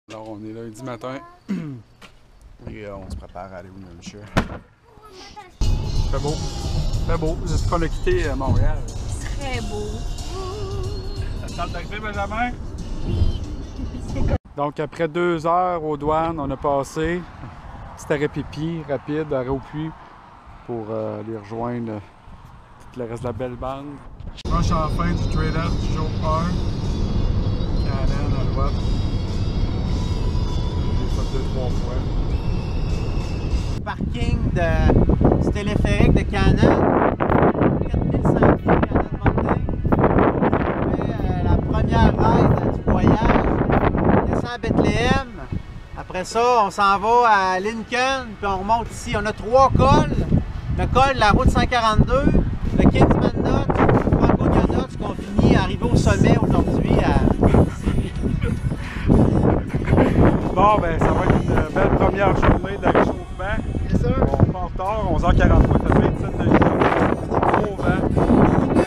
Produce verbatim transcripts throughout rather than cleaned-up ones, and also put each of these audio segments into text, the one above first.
Alors, on est lundi matin et euh, on se prépare à aller au New Hampshire. Très beau. Très beau. Depuis qu'on a quitté euh, Montréal. Très beau. Ça tente d'arriver, Benjamin? Donc, après deux heures aux douanes, on a passé. Petit arrêt pipi rapide, arrêt au puits pour euh, aller rejoindre euh, tout le reste de la belle bande. Proche en fin du trailer du jour un. Canon à droite. J'ai fait deux, trois fois. Parking de, du téléphérique de Canon. quatre mille cinq pieds Canon Mountain. On fait euh, la première ride du voyage. On descend à Bethléem. Après ça, on s'en va à Lincoln, puis on remonte ici. On a trois cols. Le col de la route cent quarante-deux, le Kingsman Notch, le Franconia Notch, qu'on finit à arriver au sommet aujourd'hui. À... Bon, ben ça va être une belle première journée de réchauffement. C'est sûr. On part tard, onze heures quarante-trois, ça fait vingt-sept degrés. Gros vent.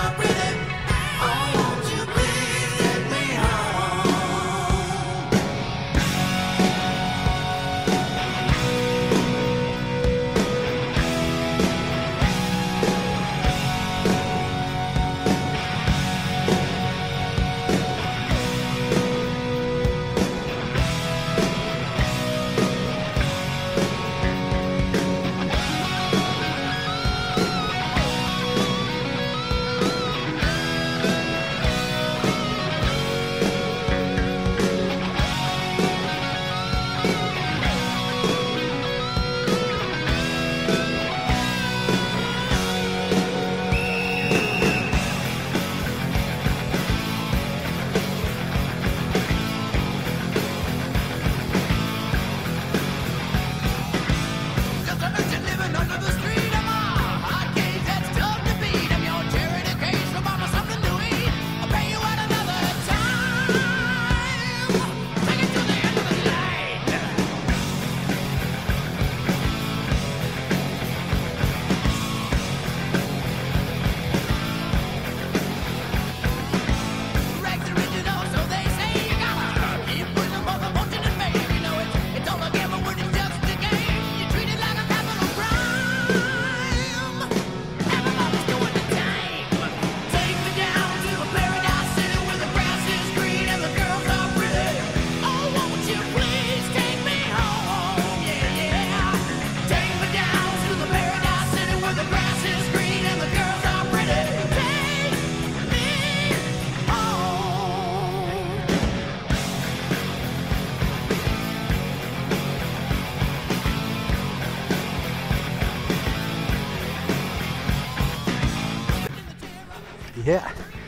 Yeah!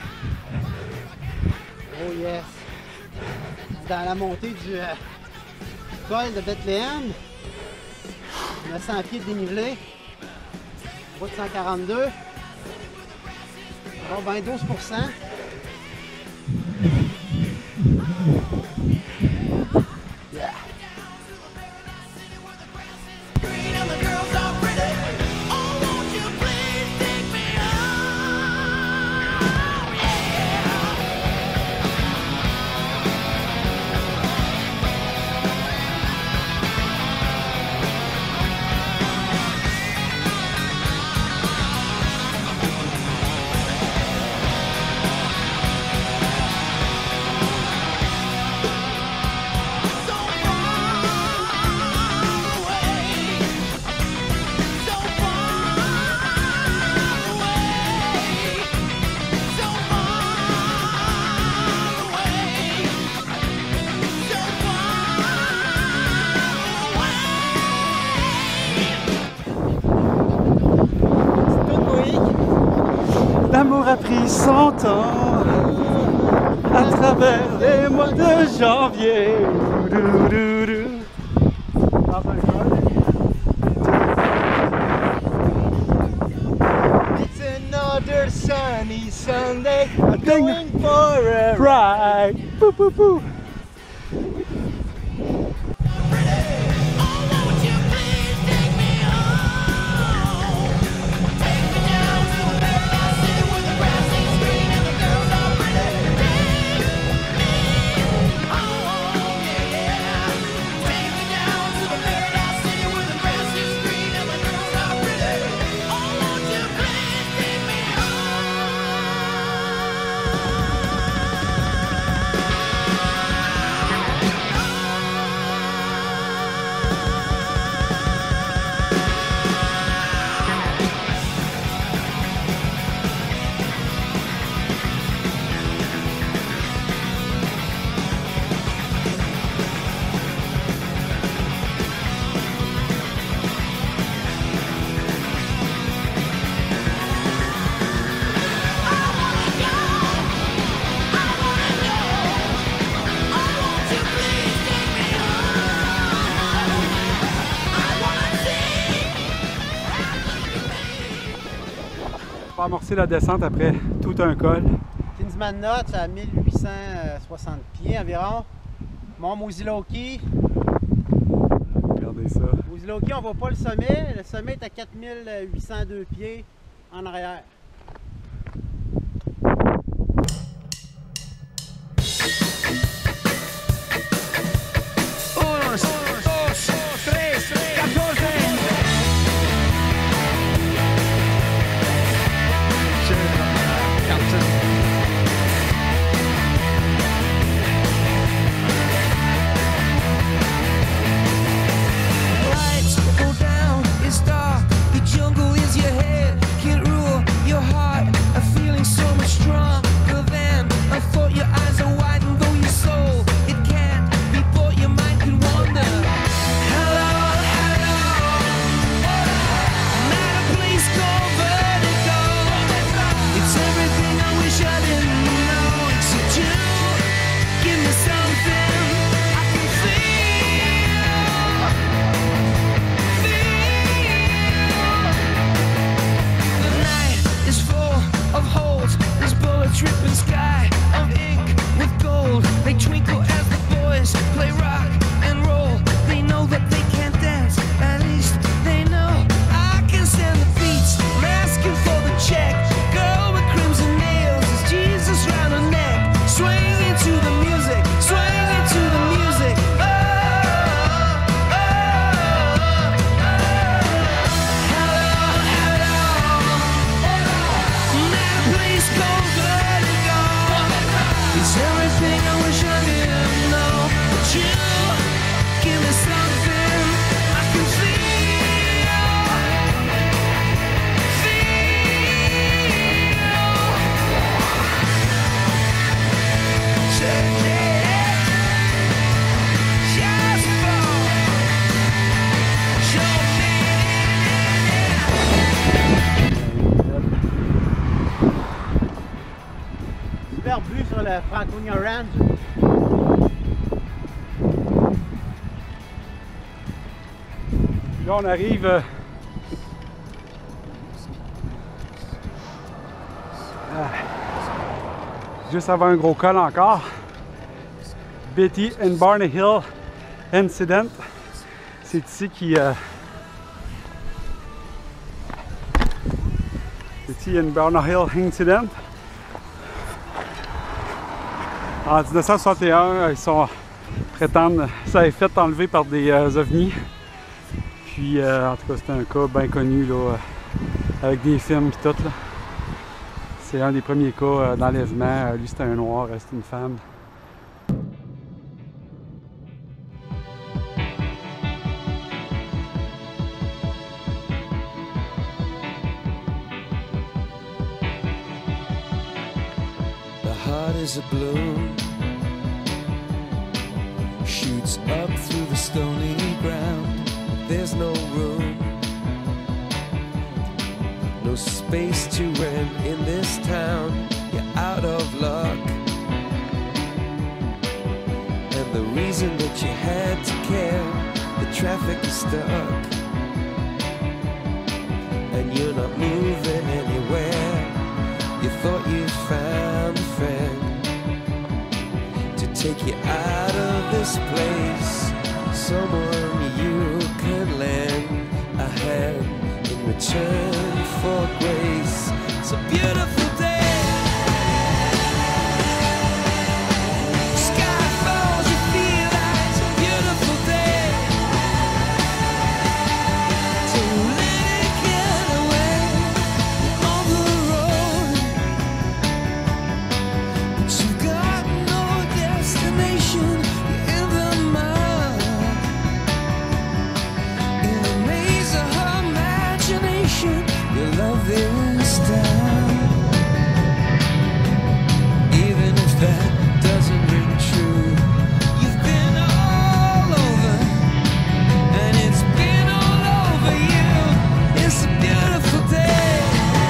Oh yes! Dans la montée du euh, col de Bethléem, neuf cents pieds de dénivelé, route cent quarante-deux, bon ben douze pour cent. Yeah! L'amour a pris son temps à travers les mois de janvier. It's another sunny Sunday, I'm going for a ride. Right. Boo, boo, boo. Yeah. commencer la descente après tout un col. Kinsman-Knot, c'est à mille huit cent soixante pieds environ. Mont Mousiloki. Regardez ça. Mousiloki, on voit pas le sommet. Le sommet est à quatre mille huit cent deux pieds en arrière. Dripping sky of ink with gold. They twinkle as the boys play rock and roll. They know that they can't dance, at least they know I can stand the beats. I'm asking for the check. Girl with crimson nails, is Jesus round her neck? Swing into the music, swing into the music. Oh, oh, oh, oh. Hello, hello. That place called Vertigo. It's everything I wish I didn't know. But you give me something I can feel. Feel. Take it. Just fall. Show me. Super vue sur le Franconia Ranch. Là, on arrive euh, ah, juste avant un gros col encore. Betty and Barney Hill Incident. C'est ici qui... Euh, Betty and Barney Hill Incident. En mille neuf cent soixante et un, ils sont prétendent ça a été fait enlever par des euh, ovnis. Puis euh, en tout cas c'est un cas bien connu là, euh, avec des films et tout là. C'est un des premiers cas euh, d'enlèvement. Euh, lui c'était un noir, c'était une femme. The heart is a balloon, shoots up through the stony ground. There's no room, no space to rent in this town. You're out of luck, and the reason that you had to care, the traffic is stuck, and you're not moving anywhere. You thought you found a friend to take you out of this place, someone you can lend a hand in return for grace. It's a beautiful day. Sky falls, you feel like it's a beautiful day. So let it get away on the road, but you've got no destination. You're in the mud, in the maze of her imagination. Your love is down, even if that doesn't ring true. You've been all over, and it's been all over you. It's a beautiful day,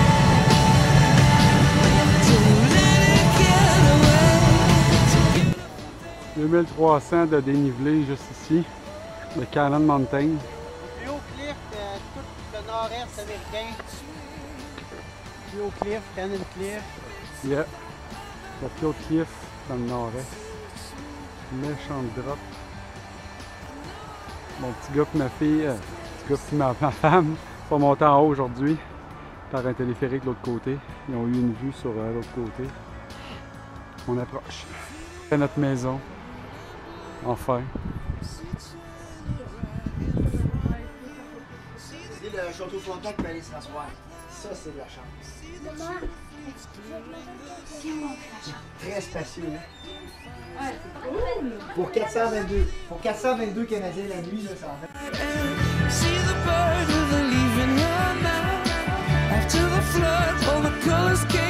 so let it get away. It's a beautiful day. deux mille trois cents de dénivelé juste ici, le Canon Mountain. Le plus haut cliff de tout le nord-est américain. Pio Cliff, Cannon Cliff. Yeah. La Pio Cliff dans le nord-est. Méchante drop. Mon petit gars et ma fille, euh, petit gars et ma, ma femme sont montés en haut aujourd'hui par un téléphérique de l'autre côté. Ils ont eu une vue sur euh, l'autre côté. On approche. C'est notre maison. Enfin. C'est le château Frontenac qui peut aller se rasseoir. Ça, c'est de la chance. Maman, est-ce que Très spacieux, hein? Ouais, c'est cool. Pour quatre cent vingt-deux. Pour quatre cent vingt-deux Canadiens la nuit, là, ça en fait. See the bird with a leaf in her mouth. After the flood, all the colors came.